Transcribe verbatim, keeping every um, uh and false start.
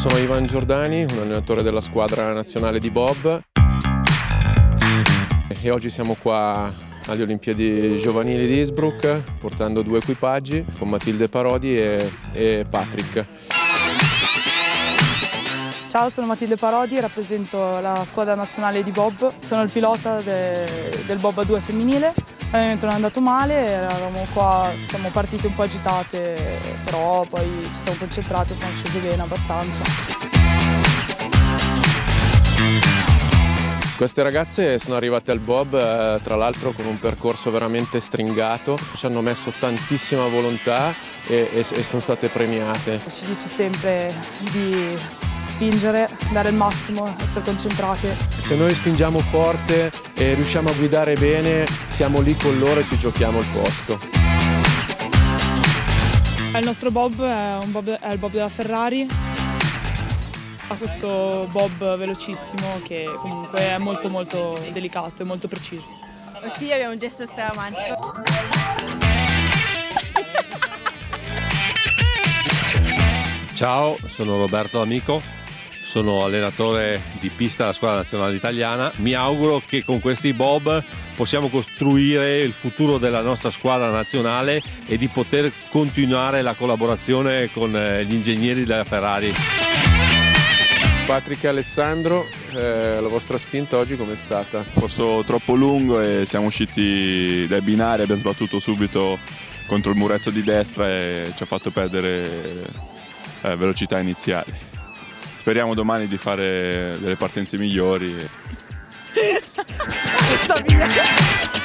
Sono Ivan Giordani, un allenatore della squadra nazionale di bob e oggi siamo qua alle Olimpiadi Giovanili di Innsbruck portando due equipaggi con Matilde Parodi e, e Patrick. Ciao, sono Matilde Parodi, rappresento la squadra nazionale di bob, sono il pilota de, del bob a due femminile. L'allenamento non è andato male, eravamo qua, siamo partite un po' agitate, però poi ci siamo concentrate, siamo scese bene abbastanza. Queste ragazze sono arrivate al bob eh, tra l'altro con un percorso veramente stringato, ci hanno messo tantissima volontà e, e, e sono state premiate. Ci dice sempre di spingere, dare il massimo, essere concentrate. Se noi spingiamo forte e riusciamo a guidare bene, siamo lì con loro e ci giochiamo il posto. Il nostro bob è, un bob, è il bob della Ferrari. Ha questo bob velocissimo che comunque è molto molto delicato e molto preciso. Sì, abbiamo un gesto straromantico. Ciao, sono Roberto Amico, sono allenatore di pista della squadra nazionale italiana. Mi auguro che con questi bob possiamo costruire il futuro della nostra squadra nazionale e di poter continuare la collaborazione con gli ingegneri della Ferrari. Patrick e Alessandro, eh, la vostra spinta oggi com'è stata? Corso troppo lungo e siamo usciti dai binari, abbiamo sbattuto subito contro il muretto di destra e ci ha fatto perdere eh, velocità iniziale. Speriamo domani di fare delle partenze migliori. Sta via.